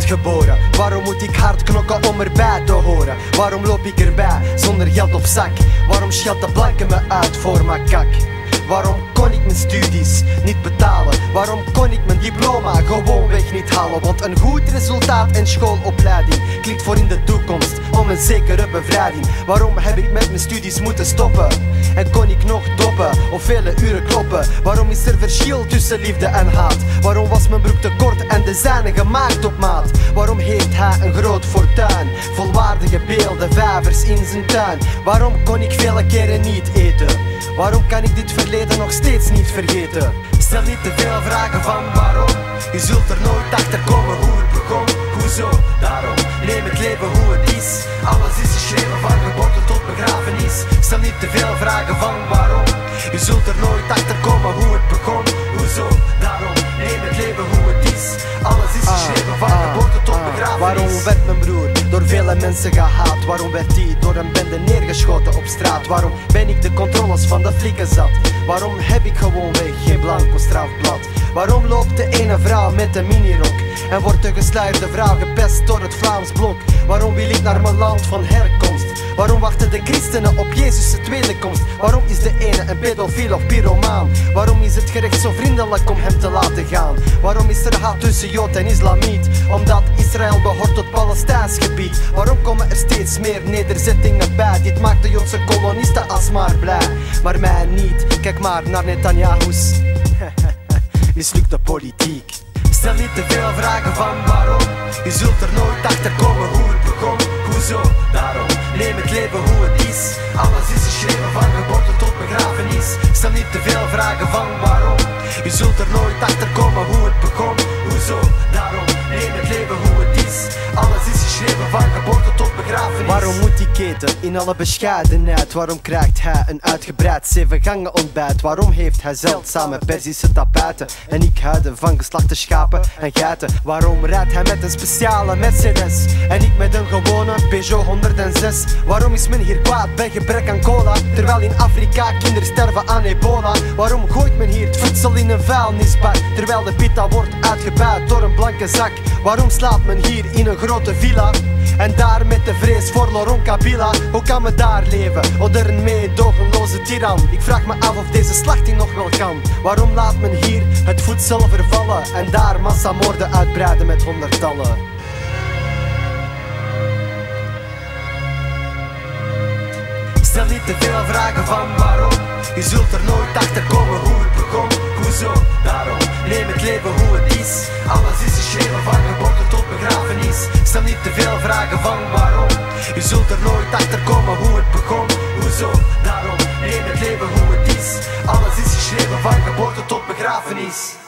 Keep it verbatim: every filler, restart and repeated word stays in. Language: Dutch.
geboren? Waarom moet ik hard knokken om erbij te horen? Waarom loop ik erbij zonder geld op zak? Waarom scheldt de blanke me uit voor mijn kak? Waarom kon ik mijn studies niet betalen? Waarom kon ik mijn diploma gewoonweg niet halen? Want een goed resultaat en schoolopleiding klinkt voor in de toekomst om een zekere bevrijding. Waarom heb ik met mijn studies moeten stoppen? En kon ik nog doppen of vele uren kloppen? Waarom is er verschil tussen liefde en haat? Waarom was mijn broek te kort en de zijne gemaakt op maat? Waarom heeft hij een groot fortuin? Volwaardige beelden, vijvers in zijn tuin. Waarom kon ik vele keren niet eten? Waarom kan ik dit verleden nog steeds niet vergeten? Stel niet te veel vragen van waarom. Je zult er nooit achter komen hoe het begon. Hoezo? Daarom neem het leven hoe het is. Alles is geschreven van geboorte tot begrafenis. Stel niet te veel vragen van waarom. Je zult er nooit achter komen hoe het begon. Hoezo? Daarom neem het leven hoe het is. Alles is geschreven van ah, geboorte tot ah, begrafenis. Waarom werd mijn broer door vele mensen gehaat? Waarom werd hij door een bende neergeschoten op straat? Waarom ben ik de controles van de flikken zat? Waarom heb ik gewoonweg geen blanco strafblad? Waarom loopt de ene vrouw met een minirok en wordt de gesluierde vrouw gepest door het Vlaams blok? Waarom wil ik naar mijn land van herkomst? Waarom wachten de christenen op Jezus' tweede komst? Waarom is de ene een pedofiel of pyromaan? Waarom is het gerecht zo vriendelijk om hem te laten gaan? Waarom is er haat tussen Jood en Islamiet? Omdat Israël behoort tot Palestijns gebied. Waarom komen er steeds meer nederzettingen bij? Dit maakt de Joodse kolonisten alsmaar blij, maar mij niet. Kijk maar naar Netanyahu's mislukte politiek. Stel niet te veel vragen van waarom. Je zult er nooit achter komen hoe het begon. Hoezo? Daarom neem het leven hoe het is. Alles is geschreven van geboorte tot begrafenis. Stel niet te veel vragen van waarom. Je zult er nooit achter komen hoe het begon. Hoezo? Daarom neem het leven hoe het is. Alles is geschreven van geboorte tot begrafenis. Waarom moet ik eten in alle bescheidenheid? Waarom krijgt hij een uitgebreid zeven gangen ontbijt? Waarom heeft hij zeldzame Perzische tapijten en ik huiden van geslachte schapen en geiten? Waarom rijdt hij met een speciale Mercedes en ik met een gewone Peugeot honderdzes? Waarom is men hier kwaad bij gebrek aan cola, terwijl in Afrika kinderen sterven aan ebola? Waarom gooit men hier het voedsel in een vuilnisbak, terwijl de pita wordt uitgebuit door een blanke zak? Waarom slaapt men hier in een grote villa en daar met de vrees voor Laurent Kabila? Hoe kan men daar leven onder een meedogenloze tiran? Ik vraag me af of deze slachting nog wel kan. Waarom laat men hier het voedsel vervallen en daar massamoorden uitbreiden met honderdtallen? Stel niet te veel vragen van waarom. Je zult er nooit achter komen hoe het begon. Hoezo? Daarom neem het leven hoe het is. Alles is geschreven van geboorte tot begrafenis. Stel niet te veel vragen van waarom. Je zult er nooit achter komen hoe het begon. Hoezo? Daarom neem het leven hoe het is. Alles is geschreven van geboorte tot begrafenis.